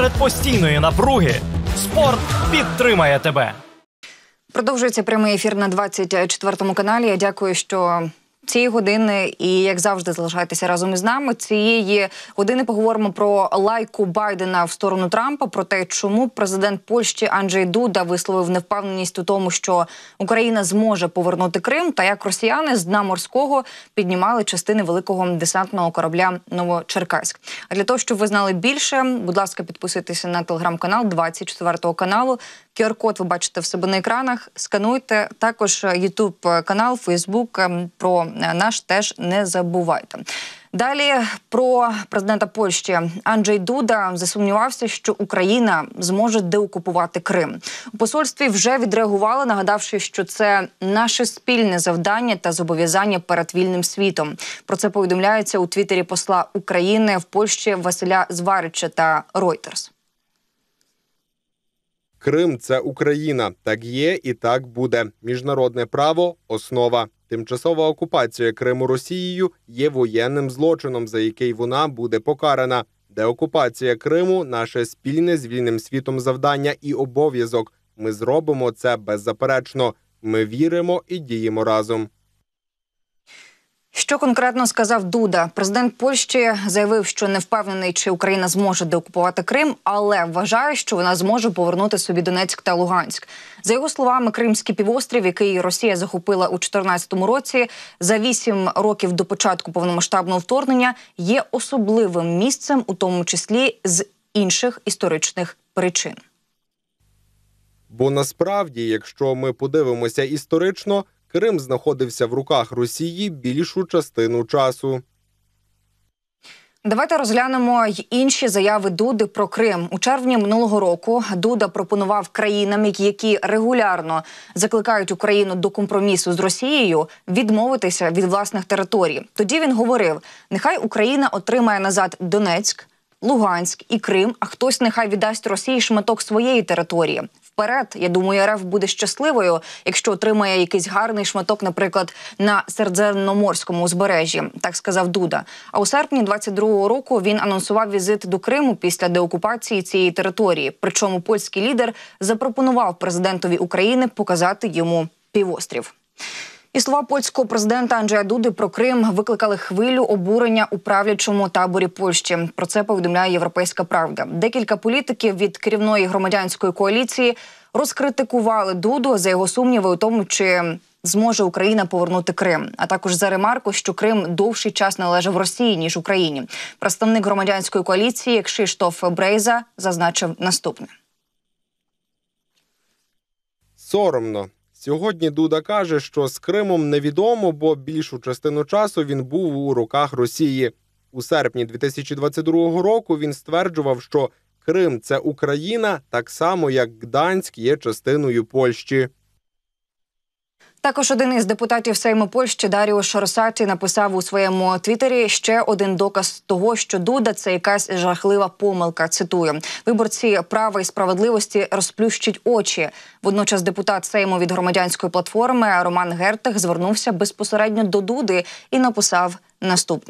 Серед постійної напруги спорт підтримає тебе. Продовжується прямий ефір на 24 каналі. Я дякую, що цієї години і, як завжди, залишайтеся разом із нами. Цієї години поговоримо про лайку Байдена в сторону Трампа, про те, чому президент Польщі Анджей Дуда висловив невпевненість у тому, що Україна зможе повернути Крим, та як росіяни з дна морського піднімали частини великого десантного корабля «Новочеркаськ». А для того, щоб ви знали більше, будь ласка, підписуйтеся на телеграм-канал 24 каналу. QR-код ви бачите в себе на екранах. Скануйте. Також YouTube-канал, Facebook. Про наш теж не забувайте. Далі про президента Польщі. Анджей Дуда засумнівався, що Україна зможе деокупувати Крим. У посольстві вже відреагували, нагадавши, що це наше спільне завдання та зобов'язання перед вільним світом. Про це повідомляється у твіттері посла України в Польщі Василя Зварича та Reuters. Крим – це Україна. Так є і так буде. Міжнародне право – основа. Тимчасова окупація Криму Росією є воєнним злочином, за який вона буде покарана. Деокупація Криму – наше спільне з вільним світом завдання і обов'язок. Ми зробимо це беззаперечно. Ми віримо і діємо разом. Що конкретно сказав Дуда? Президент Польщі заявив, що не впевнений, чи Україна зможе деокупувати Крим, але вважає, що вона зможе повернути собі Донецьк та Луганськ. За його словами, Кримський півострів, який Росія захопила у 2014 році, за 8 років до початку повномасштабного вторгнення, є особливим місцем, у тому числі з інших історичних причин. Бо насправді, якщо ми подивимося історично, Крим знаходився в руках Росії більшу частину часу. Давайте розглянемо й інші заяви Дуди про Крим. У червні минулого року Дуда пропонував країнам, які регулярно закликають Україну до компромісу з Росією, відмовитися від власних територій. Тоді він говорив, нехай Україна отримає назад Донецьк, Луганськ і Крим, а хтось нехай віддасть Росії шматок своєї території. Вперед, я думаю, РФ буде щасливою, якщо отримає якийсь гарний шматок, наприклад, на Середземноморському узбережжі, так сказав Дуда. А у серпні 22-го року він анонсував візит до Криму після деокупації цієї території. Причому польський лідер запропонував президентові України показати йому півострів. І слова польського президента Анджея Дуди про Крим викликали хвилю обурення у правлячому таборі Польщі. Про це повідомляє «Європейська правда». Декілька політиків від керівної громадянської коаліції розкритикували Дуду за його сумніви у тому, чи зможе Україна повернути Крим, а також за ремарку, що Крим довший час належав Росії, ніж Україні. Представник громадянської коаліції Кшиштоф Брейза зазначив наступне. Соромно. Сьогодні Дуда каже, що з Кримом невідомо, бо більшу частину часу він був у руках Росії. У серпні 2022 року він стверджував, що Крим – це Україна, так само, як Гданськ є частиною Польщі. Також один із депутатів Сейму Польщі Даріуш Росаті написав у своєму твіттері ще один доказ того, що Дуда – це якась жахлива помилка. Цитую. Виборці права і справедливості розплющать очі. Водночас депутат Сейму від громадянської платформи Роман Гертих звернувся безпосередньо до Дуди і написав наступне.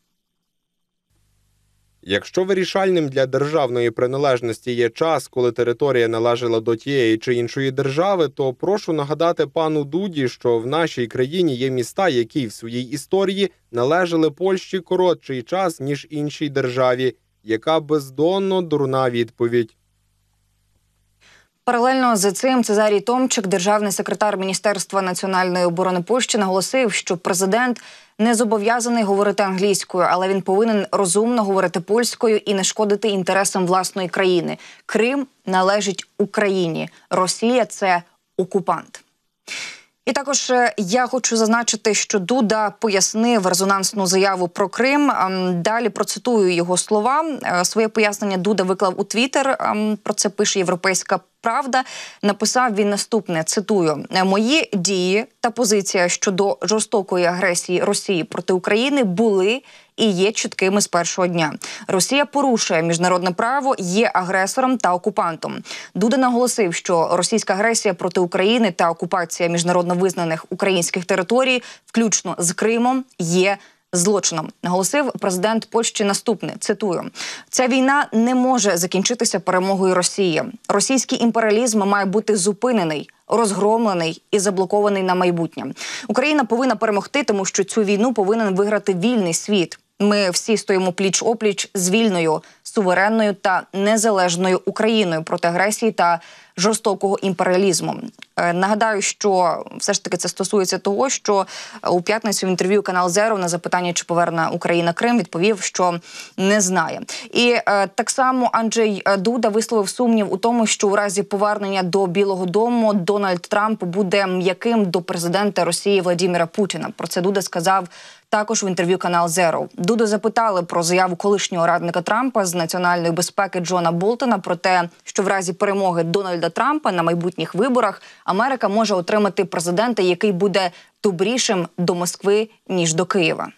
Якщо вирішальним для державної приналежності є час, коли територія належала до тієї чи іншої держави, то прошу нагадати пану Дуді, що в нашій країні є міста, які в своїй історії належали Польщі коротший час, ніж іншій державі. Яка бездонно дурна відповідь. Паралельно з цим Цезарій Томчик, державний секретар Міністерства національної оборони Польщі, наголосив, що президент не зобов'язаний говорити англійською, але він повинен розумно говорити польською і не шкодити інтересам власної країни. Крим належить Україні. Росія – це окупант. І також я хочу зазначити, що Дуда пояснив резонансну заяву про Крим. Далі процитую його слова. Своє пояснення Дуда виклав у Твіттер. Про це пише «Європейська правда». Написав він наступне, цитую. «Мої дії та позиція щодо жорстокої агресії Росії проти України були і є чіткими з першого дня. Росія порушує міжнародне право, є агресором та окупантом». Дуда наголосив, що російська агресія проти України та окупація міжнародно визнаних українських територій, включно з Кримом, є злочином. Наголосив президент Польщі наступне, цитую: «Ця війна не може закінчитися перемогою Росії. Російський імперіалізм має бути зупинений, розгромлений і заблокований на майбутнє. Україна повинна перемогти, тому що цю війну повинен виграти вільний світ. Ми всі стоїмо пліч-опліч з вільною, суверенною та незалежною Україною проти агресії та жорстокого імперіалізму». Нагадаю, що все ж таки це стосується того, що у п'ятницю в інтерв'ю канал Zero на запитання, чи поверне Україна Крим, відповів, що не знає. І так само Анджей Дуда висловив сумнів у тому, що у разі повернення до Білого дому Дональд Трамп буде м'яким до президента Росії Владимира Путіна. Про це Дуда сказав також в інтерв'ю канал Zero. Дуду запитали про заяву колишнього радника Трампа з національної безпеки Джона Болтона про те, що в разі перемоги Дональда Трампа на майбутніх виборах Америка може отримати президента, який буде добрішим до Москви, ніж до Києва.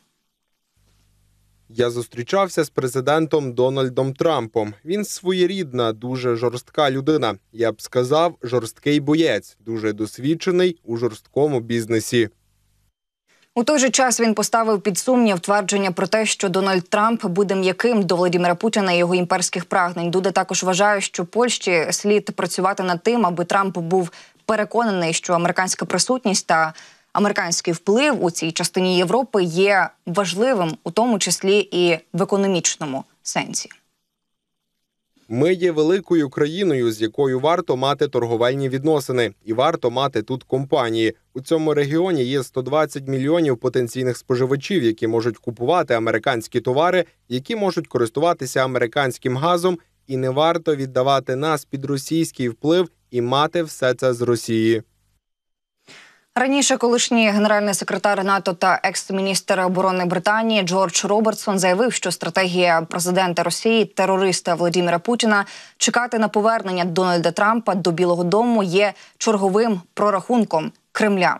Я зустрічався з президентом Дональдом Трампом. Він своєрідна, дуже жорстка людина. Я б сказав, жорсткий боєць, дуже досвідчений у жорсткому бізнесі. У той же час він поставив під сумнів твердження про те, що Дональд Трамп буде м'яким до Володимира Путіна і його імперських прагнень. Дуда також вважає, що Польщі слід працювати над тим, аби Трамп був переконаний, що американська присутність та американський вплив у цій частині Європи є важливим, у тому числі і в економічному сенсі. Ми є великою країною, з якою варто мати торговельні відносини. І варто мати тут компанії. У цьому регіоні є 120 мільйонів потенційних споживачів, які можуть купувати американські товари, які можуть користуватися американським газом. І не варто віддавати нас під російський вплив і мати все це з Росії. Раніше колишній генеральний секретар НАТО та екс-міністр оборони Британії Джордж Робертсон заявив, що стратегія президента Росії, терориста Володимира Путіна, чекати на повернення Дональда Трампа до Білого дому є черговим прорахунком Кремля.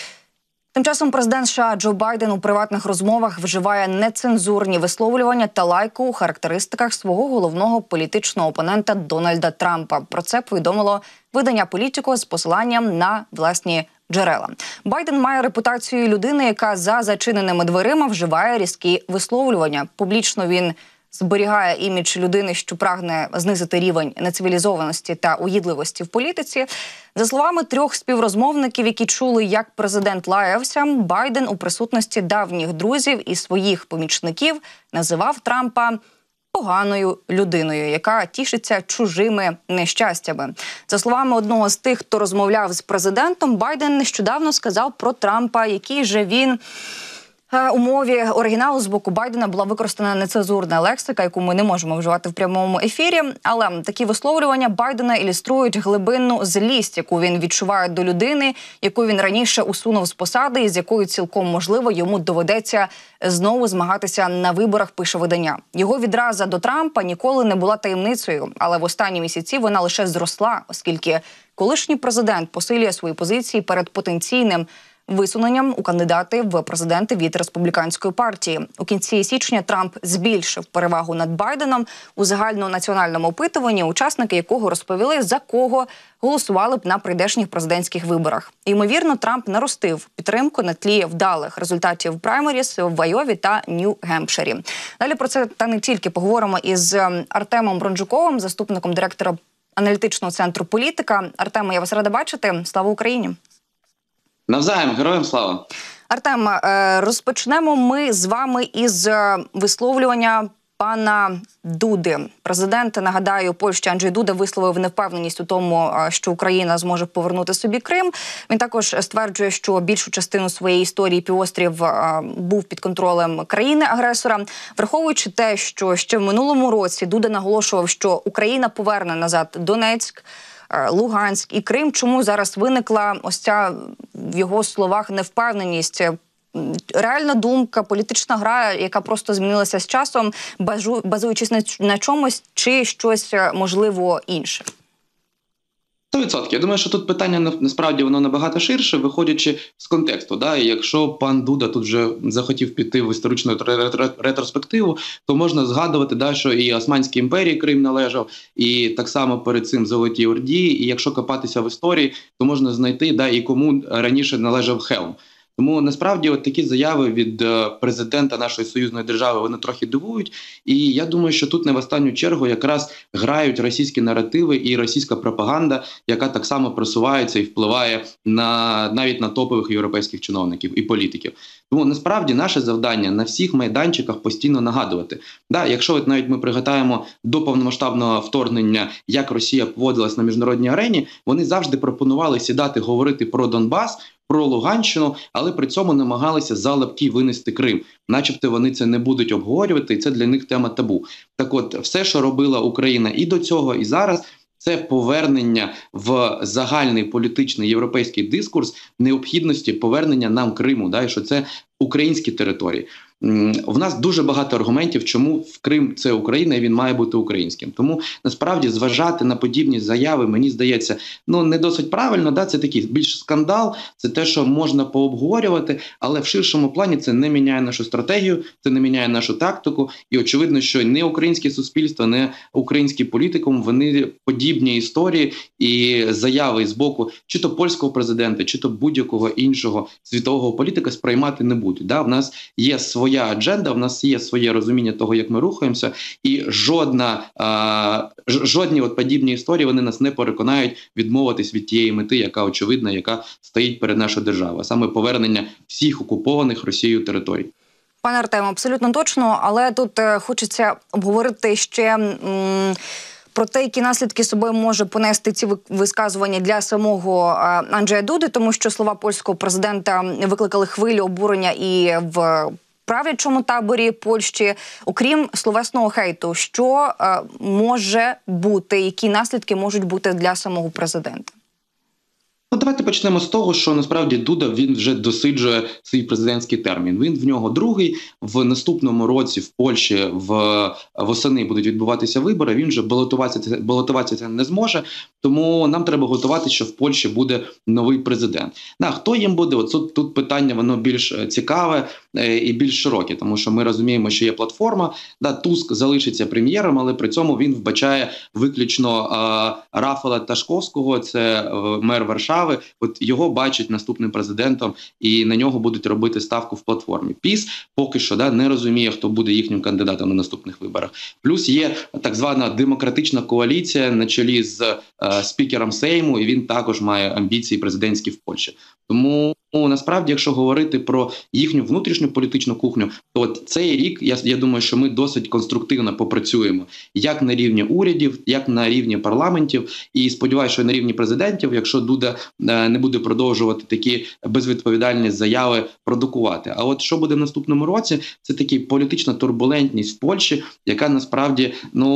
Тим часом президент США Джо Байден у приватних розмовах вживає нецензурні висловлювання та лайку у характеристиках свого головного політичного опонента Дональда Трампа. Про це повідомило видання «Політико» з посиланням на власні джерела. Байден має репутацію людини, яка за зачиненими дверима вживає різкі висловлювання. Публічно він зберігає імідж людини, що прагне знизити рівень нецивілізованості та уїдливості в політиці. За словами трьох співрозмовників, які чули, як президент лаявся, Байден у присутності давніх друзів і своїх помічників називав Трампа поганою людиною, яка тішиться чужими нещастями. За словами одного з тих, хто розмовляв з президентом, Байден нещодавно сказав про Трампа, який же він... У мові оригіналу з боку Байдена була використана нецензурна лексика, яку ми не можемо вживати в прямому ефірі. Але такі висловлювання Байдена ілюструють глибинну злість, яку він відчуває до людини, яку він раніше усунув з посади і з якою цілком можливо йому доведеться знову змагатися на виборах, пише видання. Його відраза до Трампа ніколи не була таємницею, але в останні місяці вона лише зросла, оскільки колишній президент посилює свої позиції перед потенційним висуненням у кандидати в президенти від республіканської партії. У кінці січня Трамп збільшив перевагу над Байденом у загальнонаціональному опитуванні, учасники якого розповіли, за кого голосували б на прийдешніх президентських виборах. Ймовірно, Трамп наростив підтримку на тлі вдалих результатів праймеріс в Айові та Нью-Гемпширі. Далі про це та не тільки поговоримо із Артемом Бронджуковим, заступником директора аналітичного центру «Політика». Артеме, я вас рада бачити. Слава Україні! Навзаєм, героям слава! Артем, розпочнемо ми з вами із висловлювання пана Дуди. Президент, нагадаю, Польщі Анджей Дуда висловив невпевненість у тому, що Україна зможе повернути собі Крим. Він також стверджує, що більшу частину своєї історії півострів був під контролем країни-агресора. Враховуючи те, що ще в минулому році Дуда наголошував, що Україна поверне назад Донецьк, Луганськ і Крим. Чому зараз виникла ось ця, в його словах, невпевненість? Реальна думка, політична гра, яка просто змінилася з часом, базуючись на чомусь, чи щось, можливо, інше? 100%. Я думаю, що тут питання насправді воно набагато ширше, виходячи з контексту. Да? І якщо пан Дуда тут вже захотів піти в історичну ретроспективу, то можна згадувати, да, що і Османській імперії Крим належав, і так само перед цим Золотій Орді. І якщо копатися в історії, то можна знайти, да, і кому раніше належав Хелм. Тому насправді от такі заяви від президента нашої союзної держави, вони трохи дивують. І я думаю, що тут не в останню чергу якраз грають російські наративи і російська пропаганда, яка так само просувається і впливає навіть на топових європейських чиновників і політиків. Тому насправді наше завдання на всіх майданчиках постійно нагадувати. Якщо от навіть ми пригадаємо до повномасштабного вторгнення, як Росія поводилась на міжнародній арені, вони завжди пропонували сідати говорити про Донбас, про Луганщину, але при цьому намагалися за лапки винести Крим. Начебто вони це не будуть обговорювати, і це для них тема табу. Так от, все, що робила Україна і до цього, і зараз, це повернення в загальний політичний європейський дискурс необхідності повернення нам Криму, і що це українські території. В нас дуже багато аргументів, чому в Крим це Україна і він має бути українським. Тому насправді зважати на подібні заяви, мені здається, не досить правильно. Це такий більш скандал, це те, що можна пообговорювати, але в ширшому плані це не міняє нашу стратегію, це не міняє нашу тактику. І очевидно, що не українське суспільство, не український політикум, вони подібні історії і заяви з боку чи то польського президента, чи то будь-якого іншого світового політика сприймати не будуть. В нас є своя адженда, в нас є своє розуміння того, як ми рухаємося, і жодні подібні історії вони нас не переконають відмовитись від тієї мети, яка очевидна, яка стоїть перед нашою державою, саме повернення всіх окупованих Росією територій. Пане Артеме, абсолютно точно, але тут хочеться обговорити ще про те, які наслідки собою може понести ці висказування для самого Анджея Дуди, тому що слова польського президента викликали хвилю обурення і в правлячому таборі Польщі. Окрім словесного хейту, що може бути, які наслідки можуть бути для самого президента? Давайте почнемо з того, що насправді Дуда, він вже досиджує свій президентський термін. Він в нього другий. В наступному році в Польщі восени будуть відбуватися вибори. Він вже балотуватися не зможе. Тому нам треба готуватися, що в Польщі буде новий президент. Хто їм буде? Тут питання, воно більш цікаве і більш широке, тому що ми розуміємо, що є платформа. Туск залишиться прем'єром, але при цьому він вбачає виключно Рафала Ташковського, це мер Варшави. Його бачать наступним президентом і на нього будуть робити ставку в платформі. ПіС поки що не розуміє, хто буде їхнім кандидатом на наступних виборах. Плюс є так звана демократична коаліція на чолі з спікером Сейму, і він також має амбіції президентські в Польщі. Тому насправді, якщо говорити про їхню внутрішню політичну кухню, то цей рік, я думаю, що ми досить конструктивно попрацюємо як на рівні урядів, як на рівні парламентів, і сподіваюся, що на рівні президентів, якщо Дуда не буде продовжувати такі безвідповідальні заяви продукувати. А що буде в наступному році, це така політична турбулентність в Польщі, яка насправді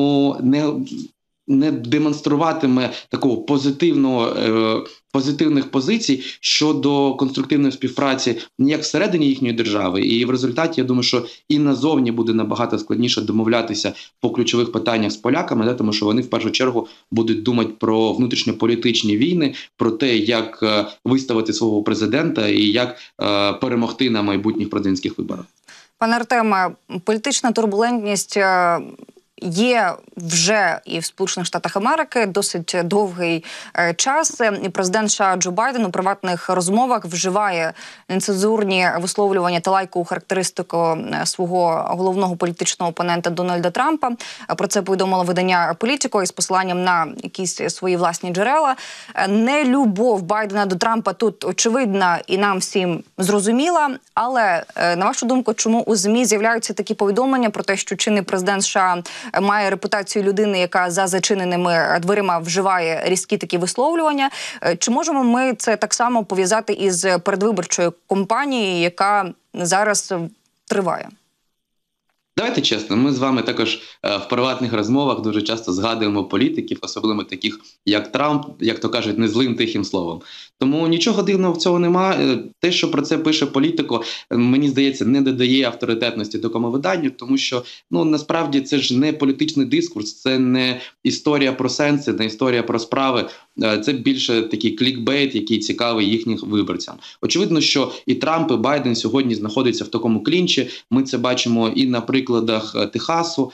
не демонструватиме такого позитивних позицій щодо конструктивної співпраці ніяк всередині їхньої держави. І в результаті, я думаю, що і назовні буде набагато складніше домовлятися по ключових питаннях з поляками, тому що вони в першу чергу будуть думати про внутрішньополітичні війни, про те, як виставити свого президента і як перемогти на майбутніх президентських виборах. Пане Артеме, політична турбулентність є вже і в Сполучених Штатах Америки досить довгий час. І президент США Джо Байден у приватних розмовах вживає нецензурні висловлювання та лайкову характеристику свого головного політичного опонента Дональда Трампа. Про це повідомило видання «Політико» із посиланням на якісь свої власні джерела. Нелюбов Байдена до Трампа тут очевидна і нам всім зрозуміла. Але, на вашу думку, чому у ЗМІ з'являються такі повідомлення про те, що чинний президент США має репутацію людини, яка за зачиненими дверима вживає різкі такі висловлювання? Чи можемо ми це так само пов'язати із передвиборчою кампанією, яка зараз триває? Давайте чесно, ми з вами також в приватних розмовах дуже часто згадуємо політиків, особливо таких, як Трамп, як то кажуть, не злим тихим словом. Тому нічого дивного в цьому немає. Те, що про це пише Політико, мені здається, не додає авторитетності такому виданню, тому що, насправді, це ж не політичний дискурс, це не історія про сенси, не історія про справи. це більше такий клікбейт, який цікавий їхнім виборцям. Очевидно, що і Трамп, і Байден сьогодні знаходяться в такому клінчі. Ми це бачимо і на прикладах Техасу,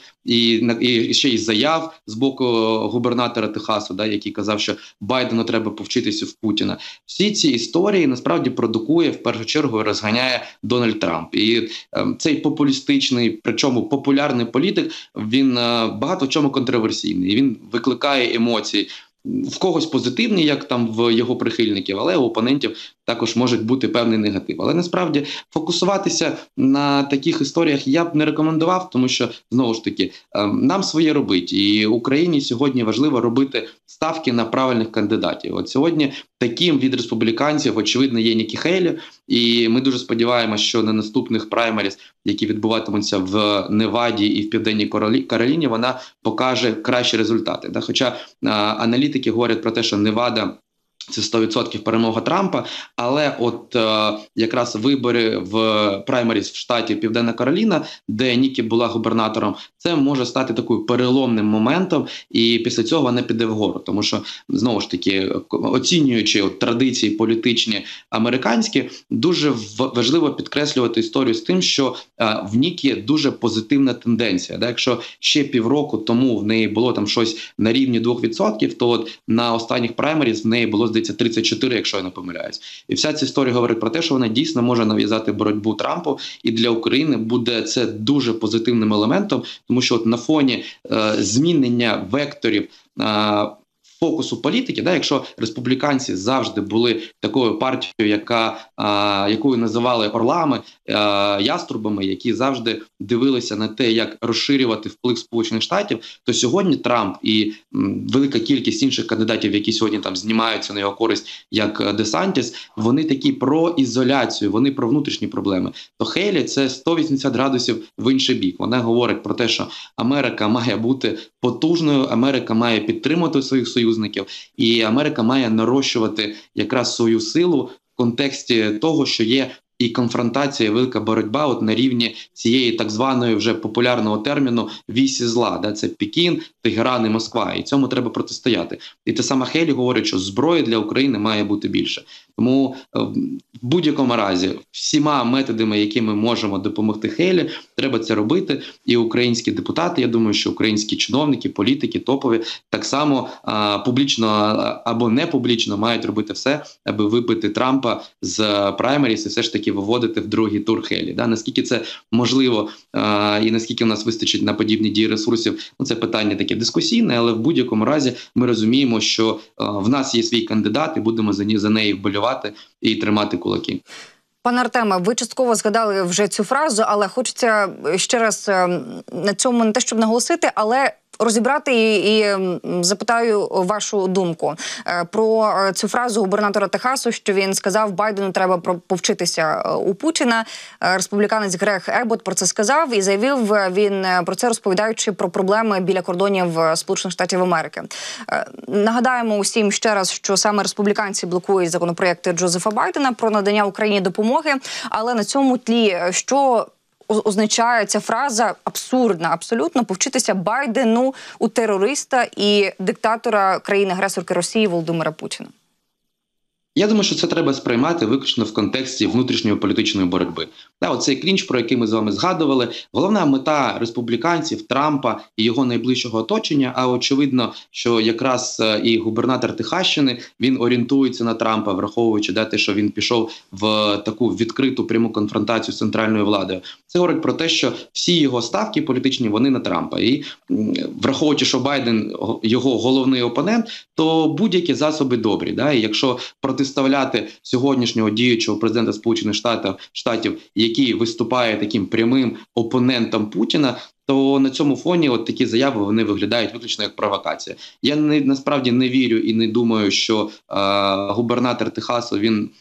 і ще й заяв з боку губернатора Техасу, який казав, що Байдену треба повчитися в Путіна. Всі ці історії насправді продукує, в першу чергу, розганяє Дональд Трамп. І цей популістичний, причому популярний політик, він багато в чому контроверсійний. Він викликає емоції. В когось позитивні, як там в його прихильників, але у опонентів також може бути певний негатив. Але насправді фокусуватися на таких історіях я б не рекомендував, тому що, знову ж таки, нам своє робить. І Україні сьогодні важливо робити ставки на правильних кандидатів. От сьогодні таким від республіканців, очевидно, є Нікі Хейлі. І ми дуже сподіваємося, що на наступних праймеріс, які відбуватимуться в Неваді і в Південній Кароліні, вона покаже кращі результати. Хоча аналітики говорять про те, що Невада – це 100% перемога Трампа, але от якраз вибори в праймеріс в штаті Південна Кароліна, де Нікі була губернатором, це може стати такою переломним моментом, і після цього вона піде вгору. Тому що, знову ж таки, оцінюючи традиції політичні американські, дуже важливо підкреслювати історію з тим, що в Нікі дуже позитивна тенденція. Якщо ще півроку тому в неї було там щось на рівні 2%, то от на останніх праймеріс в неї було, здається, 34, якщо я не помиляюсь. І вся ця історія говорить про те, що вона дійсно може нав'язати боротьбу Трампу, і для України буде це дуже позитивним елементом, тому що от на фоні змінення векторів фокусу політики, якщо республіканці завжди були такою партією, якою називали орлами, яструбами, які завжди дивилися на те, як розширювати вплив Сполучених Штатів, то сьогодні Трамп і велика кількість інших кандидатів, які сьогодні там знімаються на його користь, як Десантіс, вони такі про ізоляцію, вони про внутрішні проблеми. То Хейлі – це 180 градусів в інший бік. Вона говорить про те, що Америка має бути потужною, Америка має підтримувати своїх союзників, і Америка має нарощувати якраз свою силу в контексті того, що є і конфронтація, і велика боротьба от на рівні цієї так званої вже популярного терміну «вісі зла». Це Пекін, Тегеран і Москва. І цьому треба протистояти. І те саме Хейлі говорить, що зброї для України має бути більше. Тому в будь-якому разі всіма методами, якими можемо допомогти Хейлі, треба це робити. І українські депутати, я думаю, що українські чиновники, політики, топові, так само публічно або не публічно мають робити все, аби вибити Трампа з праймеріс і все ж таки виводити в другий тур Хейлі. Наскільки це можливо і наскільки у нас вистачить на подібні дії ресурсів, це питання таке дискусійне, але в будь-якому разі ми розуміємо, що в нас є свій кандидат і будемо за неї вболівати і тримати кулаки. Пане Артеме, ви частково згадали вже цю фразу, але хочеться ще раз на цьому не те, щоб наголосити, але розібрати і запитаю вашу думку про цю фразу губернатора Техасу, що він сказав, Байдену треба повчитися у Путіна. Республіканець Грег Ебот про це сказав і заявив він про це, розповідаючи про проблеми біля кордонів Сполучених Штатів Америки. Нагадаємо усім ще раз, що саме республіканці блокують законопроекти Джозефа Байдена про надання Україні допомоги, але на цьому тлі, що означає ця фраза абсурдна, абсолютно, повчитися Байдену у терориста і диктатора країни-агресорки Росії Володимира Путіна? Я думаю, що це треба сприймати виключно в контексті внутрішньої політичної боротьби. Оцей клінч, про який ми з вами згадували, головна мета республіканців, Трампа і його найближчого оточення, а очевидно, що якраз і губернатор Техащини, він орієнтується на Трампа, враховуючи те, що він пішов в таку відкриту пряму конфронтацію з центральною владою. Це говорить про те, що всі його ставки політичні, вони на Трампа. І враховуючи, що Байден його головний опонент, то будь-які засоби добрі. І якщо протиставляти сьогоднішнього діючого президента Сполучених Штатів, який виступає таким прямим опонентом Путіна, то на цьому фоні от такі заяви вони виглядають виключно як провокація. Я насправді не вірю і не думаю, що губернатор Техасу, він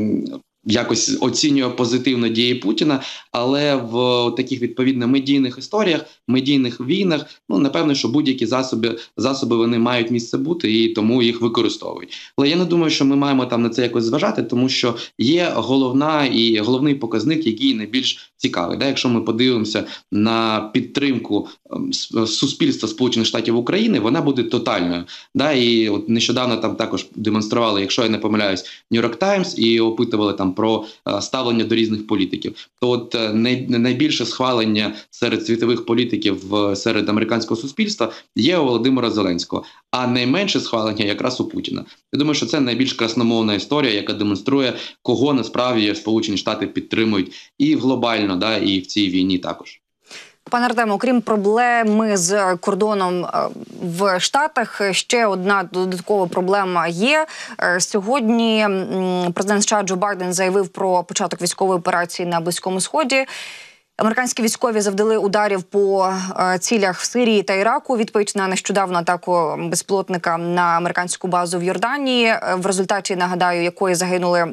якось оцінює позитивно дії Путіна, але в таких відповідно медійних історіях, медійних війнах, напевно, що будь-які засоби вони мають місце бути і тому їх використовують. Але я не думаю, що ми маємо там на це якось зважати, тому що є головний показник, який найбільш цікавий. Да? Якщо ми подивимося на підтримку суспільства Сполучених Штатів України, вона буде тотальною. Да? І от нещодавно там також демонстрували, якщо я не помиляюсь, New York Times і опитували там про ставлення до різних політиків. То от найбільше схвалення серед світових політиків, серед американського суспільства є у Володимира Зеленського, а найменше схвалення якраз у Путіна. Я думаю, що це найбільш красномовна історія, яка демонструє, кого насправді Сполучені Штати підтримують і глобально, да, і в цій війні також. Пане Артему, окрім проблеми з кордоном в Штатах, ще одна додаткова проблема є. Сьогодні президент США Джо Байден заявив про початок військової операції на Близькому Сході. Американські військові завдали ударів по цілях в Сирії та Іраку. Відповідь на нещодавну атаку безпілотника на американську базу в Йорданії, в результаті, нагадаю, якої загинули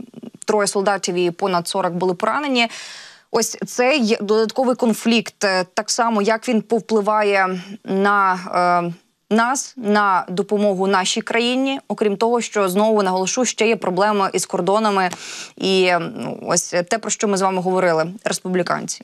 3 солдатів і понад 40 були поранені. Ось цей додатковий конфлікт, так само, як він повпливає на нас, на допомогу нашій країні, окрім того, що, знову наголошу, ще є проблеми із кордонами і ось те, про що ми з вами говорили, республіканці.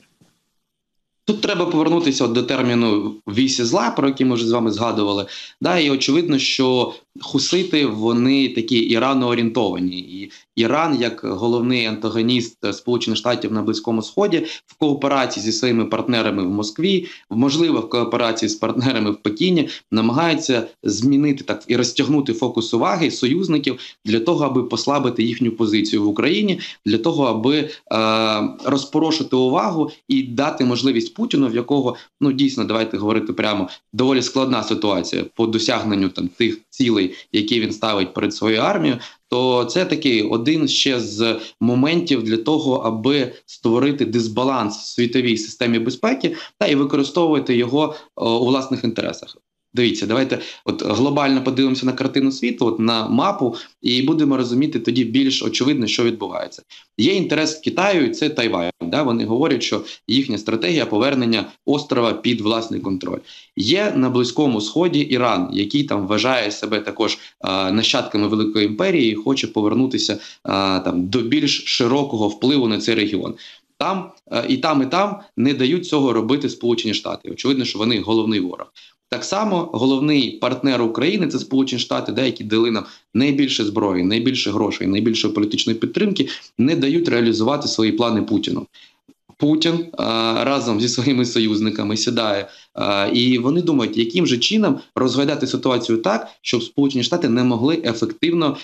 Тут треба повернутися до терміну «вісі зла», про який ми вже з вами згадували. Да, і очевидно, що хусити, вони такі іраноорієнтовані. І Іран, як головний антагоніст Сполучених Штатів на Близькому Сході, в кооперації зі своїми партнерами в Москві, можливо, в кооперації з партнерами в Пекіні, намагається змінити так і розтягнути фокус уваги союзників для того, аби послабити їхню позицію в Україні, для того, аби розпорошити увагу і дати можливість Путіну, в якого, ну дійсно, давайте говорити прямо, доволі складна ситуація по досягненню там тих цілей, які він ставить перед своєю армією, то це такий один ще з моментів для того, аби створити дисбаланс в світовій системі безпеки та і використовувати його у власних інтересах. Дивіться, давайте от глобально подивимося на картину світу, от на мапу, і будемо розуміти тоді більш очевидно, що відбувається. Є інтерес Китаю, і це Тайвань. Да? Вони говорять, що їхня стратегія повернення острова під власний контроль. Є на Близькому Сході Іран, який там вважає себе також нащадками Великої імперії і хоче повернутися там до більш широкого впливу на цей регіон. Там і там не дають цього робити Сполучені Штати. Очевидно, що вони головний ворог. Так само головний партнер України – це Сполучені Штати, да, які дали нам найбільше зброї, найбільше грошей, найбільше політичної підтримки, не дають реалізувати свої плани Путіну. Путін разом зі своїми союзниками сідає, і вони думають, яким же чином розглядати ситуацію так, щоб Сполучені Штати не могли ефективно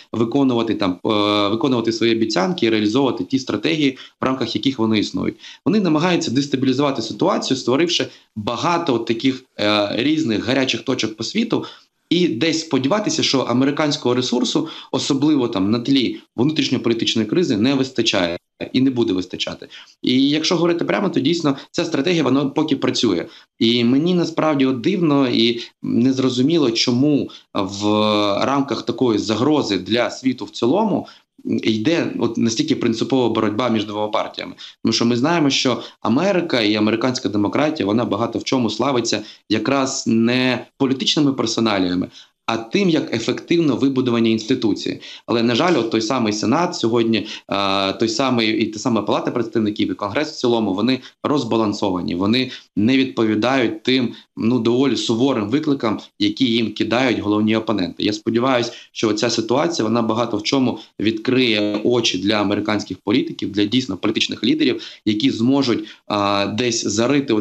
виконувати свої обіцянки і реалізовувати ті стратегії, в рамках яких вони існують. Вони намагаються дестабілізувати ситуацію, створивши багато таких різних гарячих точок по світу, і десь сподіватися, що американського ресурсу, особливо там на тлі внутрішньополітичної кризи, не вистачає і не буде вистачати. І якщо говорити прямо, то дійсно ця стратегія, вона поки працює. І мені насправді дивно і незрозуміло, чому в рамках такої загрози для світу в цілому йде от настільки принципова боротьба між двома партіями. Тому що ми знаємо, що Америка і американська демократія, вона багато в чому славиться якраз не політичними персоналіями, а тим, як ефективно вибудовані інституції. Але, на жаль, от той самий Сенат сьогодні, та сама Палата представників і Конгрес в цілому, вони розбалансовані, вони не відповідають тим доволі суворим викликам, які їм кидають головні опоненти. Я сподіваюся, що ця ситуація, вона багато в чому відкриє очі для американських політиків, для дійсно політичних лідерів, які зможуть десь зарити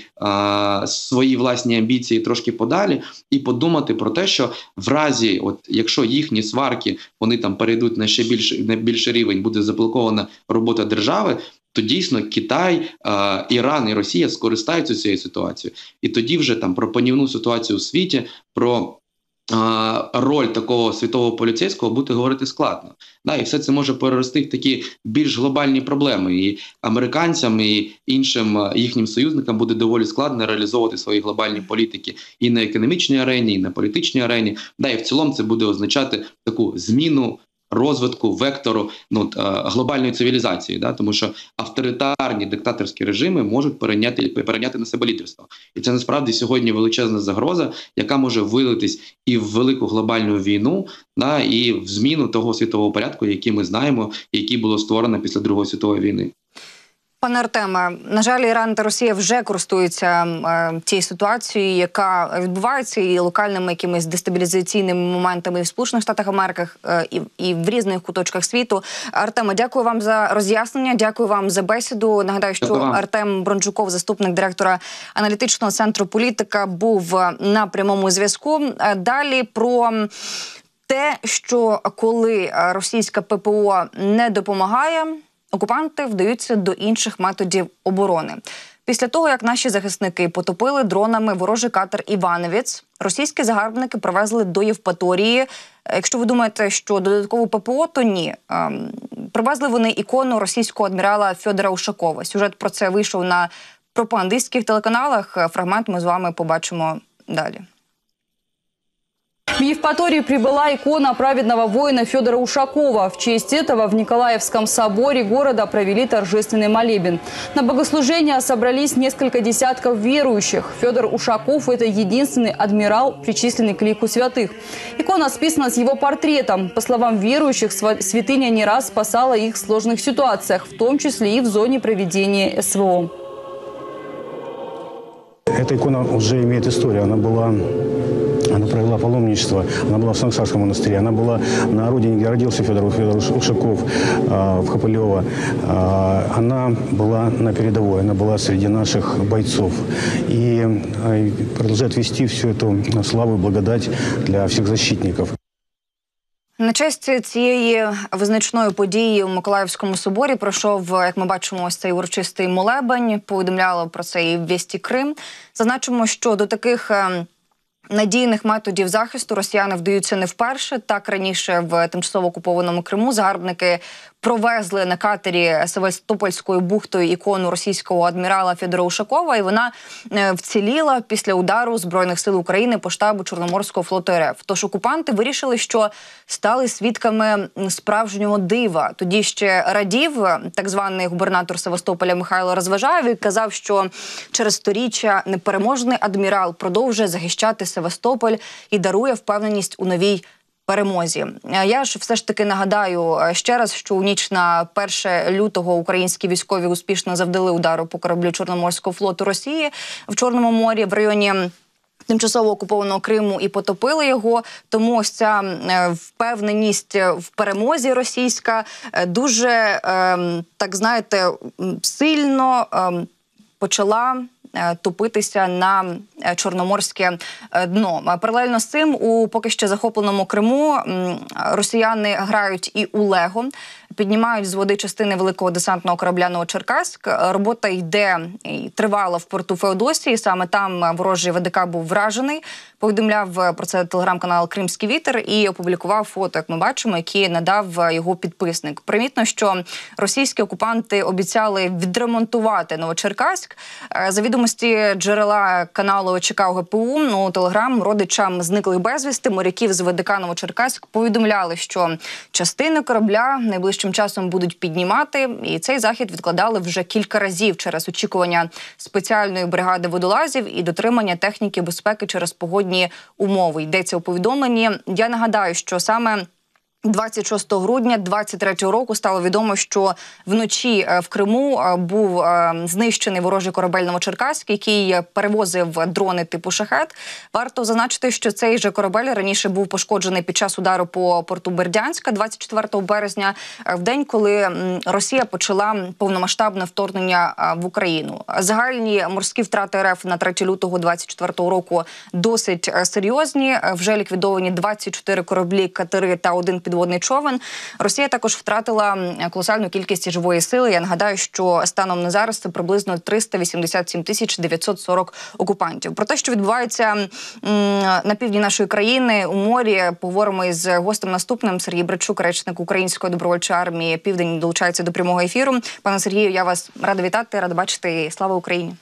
свої власні амбіції трошки подалі і подумати про те, що в разі, якщо їхні сварки, вони там перейдуть на ще більший рівень, буде заблокована робота держави, то дійсно Китай, Іран і Росія скористаються цією ситуацією. І тоді вже там про панівну ситуацію у світі, про роль такого світового поліцейського буде говорити складно. І все це може перерости в такі більш глобальні проблеми. І американцям, і іншим їхнім союзникам буде доволі складно реалізовувати свої глобальні політики і на економічній арені, і на політичній арені. І в цілому це буде означати таку зміну розвитку вектору глобальної цивілізації, тому що авторитарні диктаторські режими можуть перейняти на себе лідерство. І це насправді сьогодні величезна загроза, яка може вилитись і в велику глобальну війну, і в зміну того світового порядку, який ми знаємо, який було створено після Другої світової війни. Пане Артеме, на жаль, Іран та Росія вже користуються тією ситуацією, яка відбувається, і локальними якимись дестабілізаційними моментами і в Сполучених Штатах Америки, і в різних куточках світу. Артеме, дякую вам за роз'яснення, дякую вам за бесіду. Нагадаю, що Артем Брончуков, заступник директора аналітичного центру «Політика», був на прямому зв'язку. Далі про те, що коли російська ППО не допомагає, окупанти вдаються до інших методів оборони. Після того, як наші захисники потопили дронами ворожий катер «Івановець», російські загарбники привезли до Євпаторії. Якщо ви думаєте, що додаткову ППО, то ні. Привезли вони ікону російського адмірала Федора Ушакова. Сюжет про це вийшов на пропагандистських телеканалах. Фрагмент ми з вами побачимо далі. В Евпатории прибыла икона праведного воина Федора Ушакова. В честь этого в Николаевском соборе города провели торжественный молебен. На богослужение собрались несколько десятков верующих. Федор Ушаков – это единственный адмирал, причисленный к лику святых. Икона списана с его портретом. По словам верующих, святыня не раз спасала их в сложных ситуациях, в том числе и в зоне проведения СВО. Эта икона уже имеет историю. Она провела паломничество, она была в Санксарском монастыре, она была на родине, где родился Федор Ушаков, в Хапылево. Она была на передовой, она была среди наших бойцов. И продолжает вести всю эту славу и благодать для всех защитников. На честь цієї визначної події у Миколаївському соборі пройшов, як ми бачимо, ось цей урочистий молебень. Повідомляла про це і «Вєсті Крим». Зазначимо, що до таких надійних методів захисту росіяни вдаються не вперше. Так, раніше в тимчасово окупованому Криму загарбники провезли на катері Севастопольською бухтою ікону російського адмірала Федора Ушакова, і вона вціліла після удару Збройних сил України по штабу Чорноморського флоту РФ. Тож окупанти вирішили, що стали свідками справжнього дива. Тоді ще радів так званий губернатор Севастополя Михайло Розважаєв і казав, що через сторіччя непереможний адмірал продовжує захищати Севастополь і дарує впевненість у новій перемозі. Я ж все ж таки нагадаю ще раз, що у ніч на 1 лютого українські військові успішно завдали удару по кораблю Чорноморського флоту Росії в Чорному морі в районі тимчасово окупованого Криму і потопили його. Тому ось ця впевненість в перемозі російська дуже, так знаєте, сильно почала топитися на чорноморське дно. Паралельно з цим у поки що захопленому Криму росіяни грають і у Лего, піднімають з води частини великого десантного корабля «Новочеркаськ». Робота йде і тривала в порту Феодосії. Саме там ворожий ВДК був вражений. Повідомляв про це телеграм-канал «Кримський вітер» і опублікував фото, як ми бачимо, які надав його підписник. Примітно, що російські окупанти обіцяли відремонтувати Новочеркаськ. За відомості джерела каналу Чикаго ГПУ, у телеграм родичам зниклих безвісти моряків з ВДК «Новочеркаськ» повідомляли, що частини корабля найближчим часом будуть піднімати, і цей захід відкладали вже кілька разів через очікування спеціальної бригади водолазів і дотримання техніки безпеки через погодні умови. Йдеться у повідомленні. Я нагадаю, що саме 26 грудня 2023 року стало відомо, що вночі в Криму був знищений ворожий корабель «Новочеркаськ», який перевозив дрони типу «Шахет». Варто зазначити, що цей же корабель раніше був пошкоджений під час удару по порту Бердянська 24 березня, в день, коли Росія почала повномасштабне вторгнення в Україну. Загальні морські втрати РФ на 3 лютого 2024 року досить серйозні. Вже ліквідовані 24 кораблі, катери та 1 підводний човен. Росія також втратила колосальну кількість живої сили. Я нагадаю, що станом на зараз це приблизно 387 940 окупантів. Про те, що відбувається на півдні нашої країни, у морі, поговоримо із гостем наступним. Сергій Брачук, речник Української добровольчої армії «Південь», долучається до прямого ефіру. Пане Сергію, я вас рада вітати, рада бачити. Слава Україні!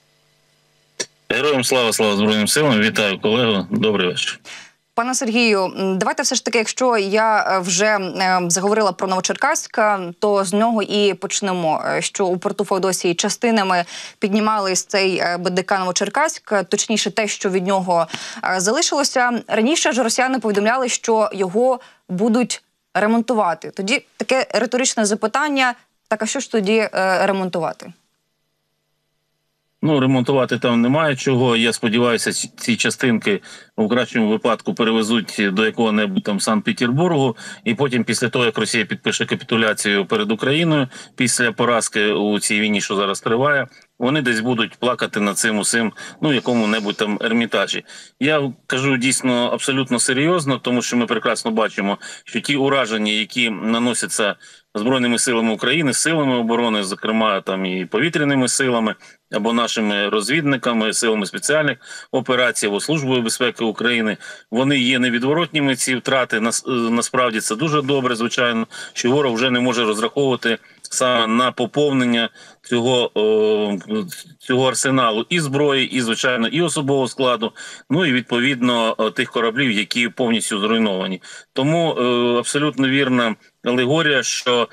Героям слава, слава Збройним силам. Вітаю, колегу. Добрий вечір. Пане Сергію, давайте все ж таки, якщо я вже заговорила про Новочеркаськ, то з нього і почнемо. Що у порту Феодосії частинами піднімались цей БДК «Новочеркаськ», точніше те, що від нього залишилося. Раніше ж росіяни повідомляли, що його будуть ремонтувати. Тоді таке риторичне запитання, Так, а що ж тоді ремонтувати? Ну, ремонтувати там немає чого. Я сподіваюся, ці частинки у кращому випадку перевезуть до якого-небудь там Санкт-Петербургу, і потім, після того, як Росія підпише капітуляцію перед Україною, після поразки у цій війні, що зараз триває, вони десь будуть плакати над цим усім, ну, якому-небудь там Ермітажі. Я кажу дійсно абсолютно серйозно, тому що ми прекрасно бачимо, що ті ураження, які наносяться Збройними силами України, силами оборони, зокрема там і повітряними силами, або нашими розвідниками, силами спеціальних операцій, або Службою безпеки України, вони є невідворотніми, ці втрати. Насправді це дуже добре, звичайно, що ворог вже не може розраховувати саме на поповнення цього арсеналу і зброї, і, звичайно, і особового складу, ну і, відповідно, тих кораблів, які повністю зруйновані. Тому абсолютно вірна алегорія, що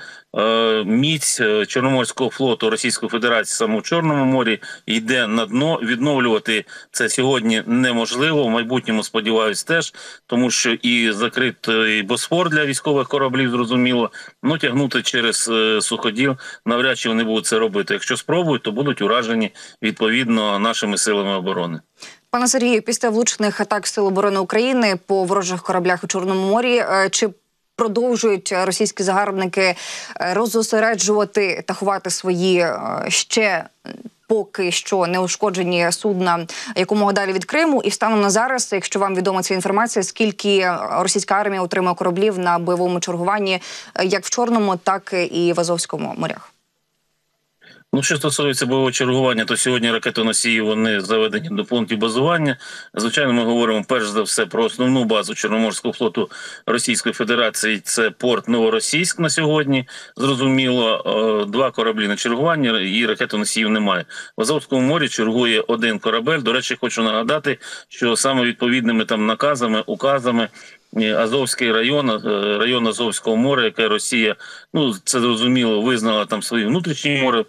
міць Чорноморського флоту Російської Федерації саме в Чорному морі йде на дно. Відновлювати це сьогодні неможливо, в майбутньому, сподіваюсь, теж, тому що і закритий Босфор для військових кораблів, зрозуміло, ну тягнути через суходіл навряд чи вони будуть це робити. Якщо спробують, то будуть уражені, відповідно, нашими силами оборони. Пане Сергію, після влучних атак Сил оборони України по ворожих кораблях у Чорному морі, чи продовжують російські загарбники розосереджувати та ховати свої ще поки що неушкоджені судна якомога далі від Криму? І станом на зараз, якщо вам відома ця інформація, скільки російська армія отримає кораблів на бойовому чергуванні як в Чорному, так і в Азовському морях? Ну, що стосується бойового чергування, то сьогодні ракетоносії, вони заведені до пунктів базування. Звичайно, ми говоримо перш за все про основну базу Чорноморського флоту Російської Федерації. Це порт Новоросійськ на сьогодні. Зрозуміло, 2 кораблі на чергування і ракетоносіїв немає. В Азовському морі чергує 1 корабель. До речі, хочу нагадати, що саме відповідними там наказами, указами Азовський район Азовського моря, яке Росія, ну, це зрозуміло, визнала там свої внутрішні море.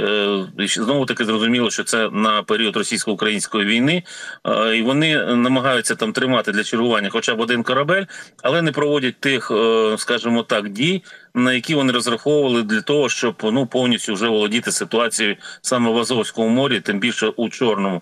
Знову таки зрозуміло, що це на період російсько-української війни. І вони намагаються там тримати для чергування хоча б 1 корабель, але не проводять тих, скажімо так, дій, на які вони розраховували для того, щоб, ну, повністю вже володіти ситуацією саме в Азовському морі, тим більше у Чорному.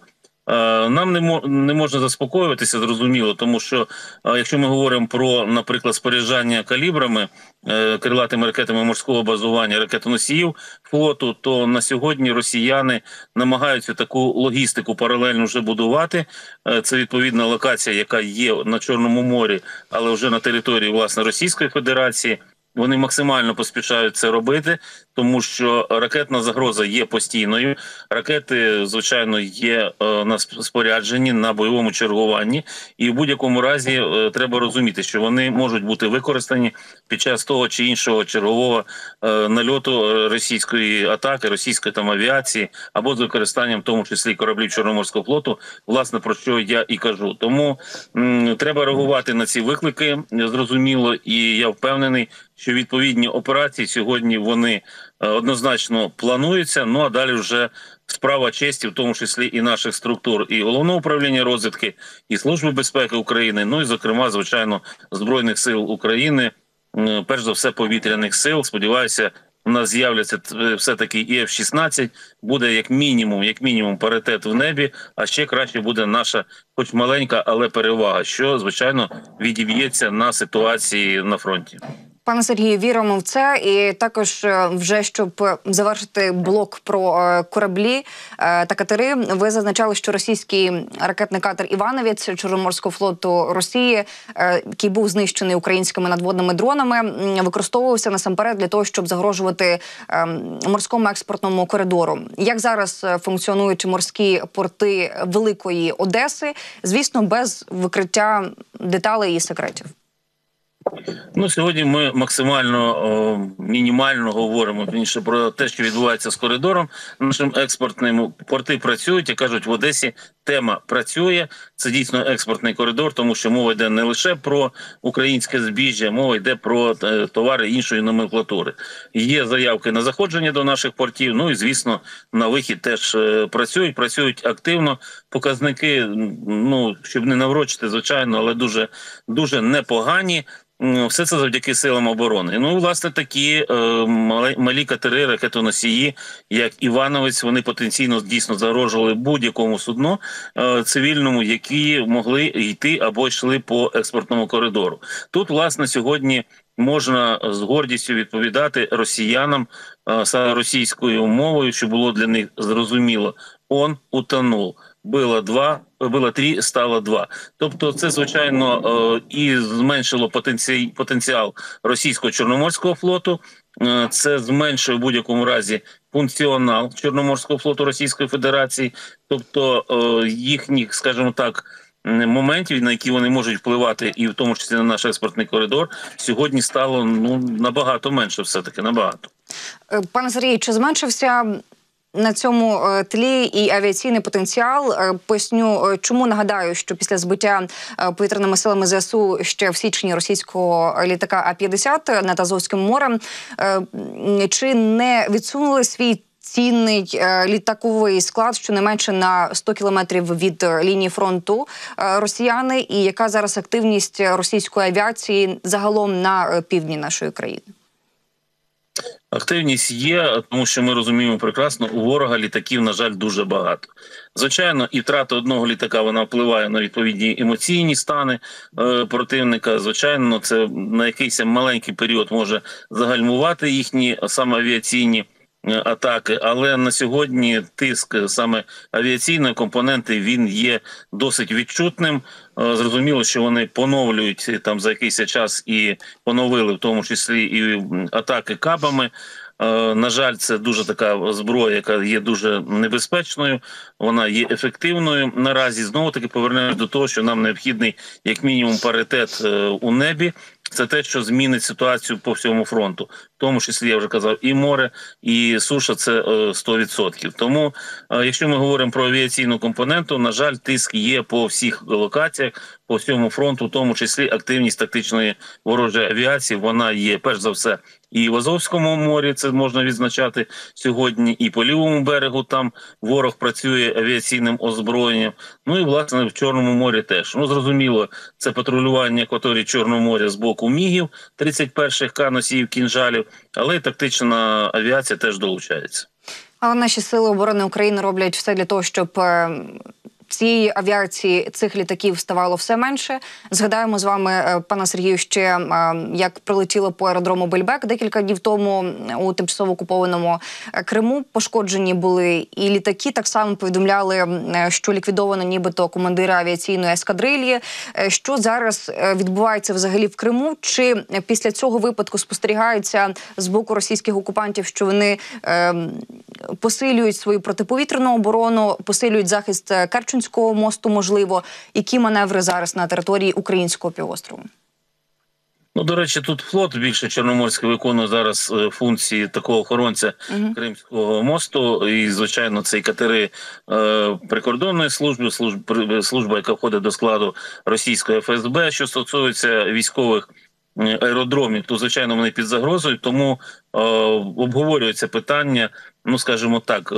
Нам не можна заспокоюватися, зрозуміло, тому що якщо ми говоримо про, наприклад, споряджання калібрами, крилатими ракетами морського базування, ракетоносіїв флоту, то на сьогодні росіяни намагаються таку логістику паралельно вже будувати. Це відповідна локація, яка є на Чорному морі, але вже на території, власне, Російської Федерації. Вони максимально поспішають це робити, тому що ракетна загроза є постійною. Ракети, звичайно, є на спорядженні, на бойовому чергуванні. І в будь-якому разі треба розуміти, що вони можуть бути використані під час того чи іншого чергового нальоту російської атаки, російської там авіації, або з використанням, в тому числі, кораблів Чорноморського флоту, власне, про що я і кажу. Тому треба реагувати на ці виклики, зрозуміло, і я впевнений, що відповідні операції сьогодні вони однозначно плануються, ну а далі вже справа честі, в тому числі і наших структур, і Головного управління розвідки, і Служби безпеки України, ну і, зокрема, звичайно, Збройних сил України, перш за все, повітряних сил. Сподіваюся, у нас з'являться все-таки і F-16, буде як мінімум паритет в небі, а ще краще буде наша, хоч маленька, але перевага, що, звичайно, відіб'ється на ситуації на фронті. Пане Сергію, віримо в це. І також вже, щоб завершити блок про кораблі та катери, ви зазначали, що російський ракетний катер «Івановець» Чорноморського флоту Росії, який був знищений українськими надводними дронами, використовувався насамперед для того, щоб загрожувати морському експортному коридору. Як зараз функціонують морські порти Великої Одеси, звісно, без викриття деталей і секретів? Ну, сьогодні ми максимально, мінімально говоримо про те, що відбувається з коридором нашим експортним. Порти працюють і кажуть, в Одесі тема працює. Це дійсно експортний коридор, тому що мова йде не лише про українське збіжжя, мова йде про товари іншої номенклатури. Є заявки на заходження до наших портів, ну і, звісно, на вихід теж працюють активно. Показники, ну, щоб не наврочити, звичайно, але дуже непогані. Все це завдяки силам оборони. Ну, власне, такі малі катери, ракетоносії, як «Івановець», вони потенційно дійсно загрожували будь-якому судну цивільному, які могли йти або йшли по експортному коридору. Тут, власне, сьогодні можна з гордістю відповідати росіянам саме російською мовою, що було для них зрозуміло. «Он утонув». Було 3, стало 2. Тобто це, звичайно, і зменшило потенціал російського Чорноморського флоту, це зменшує в будь-якому разі функціонал Чорноморського флоту Російської Федерації, тобто їхніх, скажімо так, моментів, на які вони можуть впливати, і в тому числі на наш експортний коридор, сьогодні стало набагато менше, все-таки набагато. Пане Сергію, чи зменшився на цьому тлі і авіаційний потенціал? Поясню, чому. Нагадаю, що після збиття повітряними силами ЗСУ ще в січні російського літака А-50 над Азовським морем, чи не відсунули свій цінний літаковий склад щонайменше на 100 кілометрів від лінії фронту росіяни? І яка зараз активність російської авіації загалом на півдні нашої країни? Активність є, тому що ми розуміємо прекрасно, у ворога літаків, на жаль, дуже багато. Звичайно, і втрата одного літака, вона впливає на відповідні емоційні стани противника. Звичайно, це на якийсь маленький період може загальмувати їхні саме авіаційні атаки, але на сьогодні тиск саме авіаційної компоненти, він є досить відчутним. Зрозуміло, що вони поновлюють там за якийсь час і поновили в тому числі і атаки кабами. На жаль, це дуже така зброя, яка є дуже небезпечною, вона є ефективною. Наразі знову-таки повернемось до того, що нам необхідний як мінімум паритет у небі. Це те, що змінить ситуацію по всьому фронту. В тому числі, я вже казав, і море, і суша – це 100%. Тому, якщо ми говоримо про авіаційну компоненту, на жаль, тиск є по всіх локаціях, по всьому фронту, в тому числі активність тактичної ворожої авіації, вона є, перш за все, і в Азовському морі, це можна відзначати сьогодні, і по лівому берегу там ворог працює авіаційним озброєнням, ну і, власне, в Чорному морі теж. Ну, зрозуміло, це патрулювання акваторії Чорного моря з боку МІГів, 31-х К-носіїв кінжалів, але й тактична авіація теж долучається. Але наші сили оборони України роблять все для того, щоб цієї авіації, цих літаків ставало все менше. Згадаємо з вами, пане Сергію, ще як прилетіло по аеродрому Бельбек декілька днів тому у тимчасово окупованому Криму. Пошкоджені були і літаки. Так само повідомляли, що ліквідовано нібито командира авіаційної ескадрилії. Що зараз відбувається взагалі в Криму? Чи після цього випадку спостерігається з боку російських окупантів, що вони посилюють свою протиповітряну оборону, посилюють захист Керченського мосту, можливо? Які маневри зараз на території українського півострову? Ну, до речі, тут флот більше Чорноморський виконує зараз функції такого охоронця Кримського мосту. І, звичайно, це і катери прикордонної служби, служба, яка входить до складу російської ФСБ. Що стосується військових аеродромів, то, звичайно, вони під загрозою, тому обговорюється питання, ну, скажімо так,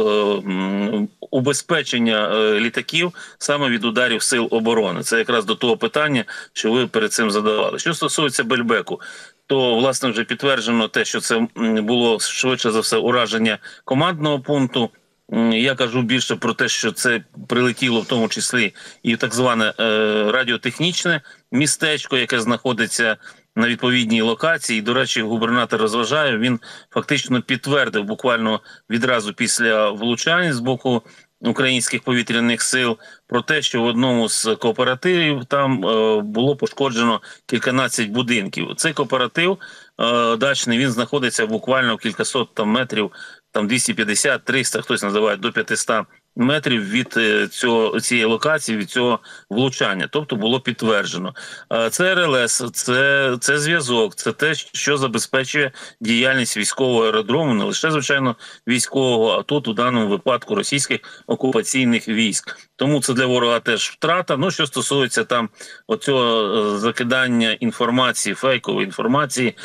убезпечення літаків саме від ударів сил оборони. Це якраз до того питання, що ви перед цим задавали. Що стосується Бельбеку, то, власне, вже підтверджено те, що це було швидше за все ураження командного пункту. Я кажу більше про те, що це прилетіло в тому числі і так зване радіотехнічне містечко, яке знаходиться на відповідній локації. До речі, губернатор розважає, він фактично підтвердив буквально відразу після влучань з боку українських повітряних сил про те, що в одному з кооперативів там було пошкоджено кільканадцять будинків. Цей кооператив дачний, він знаходиться буквально в кількасот там метрів, там 250-300, хтось називає до 500 метрів від цієї локації, від цього влучання. Тобто було підтверджено. Це РЛС, це зв'язок, це те, що забезпечує діяльність військового аеродрому, не лише, звичайно, військового, а тут у даному випадку російських окупаційних військ. Тому це для ворога теж втрата. Ну, що стосується там оцього закидання інформації, фейкової інформації,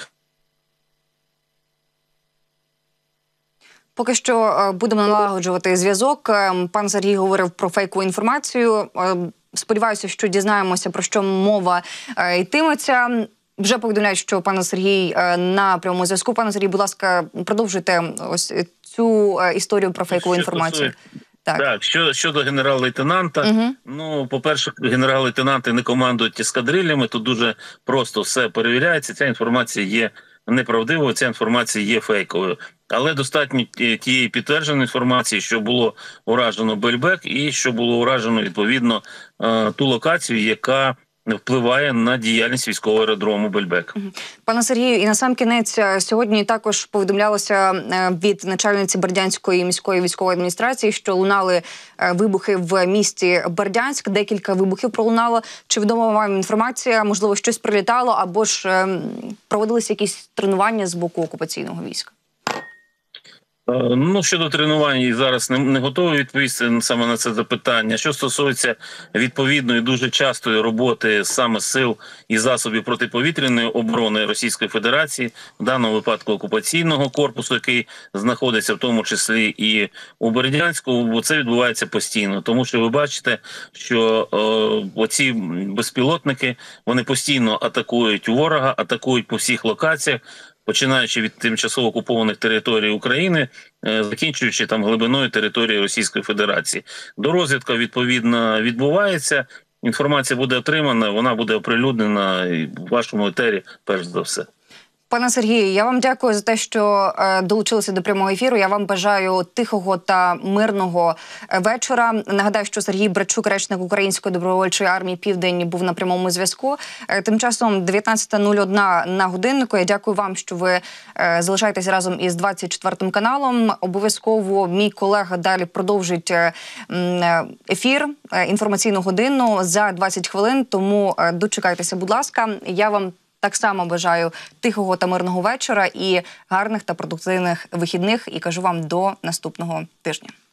поки що будемо налагоджувати зв'язок. Пан Сергій говорив про фейкову інформацію. Сподіваюся, що дізнаємося, про що мова йтиметься. вже повідомляють, що пан Сергій на прямому зв'язку. Пане Сергій, будь ласка, продовжуйте ось цю історію про фейкову інформацію. Так, щодо генерал-лейтенанта, ну, по-перше, генерал-лейтенанти не командують ескадрилями, тут дуже просто все перевіряється, ця інформація є неправдивою, ця інформація є фейковою. Але достатньо тієї підтвердженої інформації, що було уражено Бельбек і що було уражено, відповідно, ту локацію, яка впливає на діяльність військового аеродрому Бельбек. Пане Сергію, і на сам кінець сьогодні також повідомлялося від начальниці Бердянської міської військової адміністрації, що лунали вибухи в місті Бердянськ. Декілька вибухів пролунало. Чи відома вам інформація? Можливо, щось прилітало або ж проводилися якісь тренування з боку окупаційного війська? Ну, щодо тренувань, зараз не готовий відповісти саме на це запитання. Що стосується відповідної, дуже частої роботи саме сил і засобів протиповітряної оборони Російської Федерації, в даному випадку окупаційного корпусу, який знаходиться в тому числі і у Бердянську, бо це відбувається постійно. Тому що ви бачите, що оці безпілотники, вони постійно атакують ворога, атакують по всіх локаціях, починаючи від тимчасово окупованих територій України, закінчуючи там глибиною території Російської Федерації. Дорозвідка, відповідно, відбувається, інформація буде отримана, вона буде оприлюднена в вашому етері, перш за все. Пане Сергію, я вам дякую за те, що долучилися до прямого ефіру. Я вам бажаю тихого та мирного вечора. Нагадаю, що Сергій Братчук, речник Української добровольчої армії «Південь», був на прямому зв'язку. Тим часом 19:01 на годиннику. Я дякую вам, що ви залишаєтесь разом із 24 каналом. Обов'язково мій колега далі продовжить ефір, інформаційну годину за 20 хвилин, тому дочекайтеся, будь ласка. Я вам так само бажаю тихого та мирного вечора і гарних та продуктивних вихідних. І кажу вам до наступного тижня.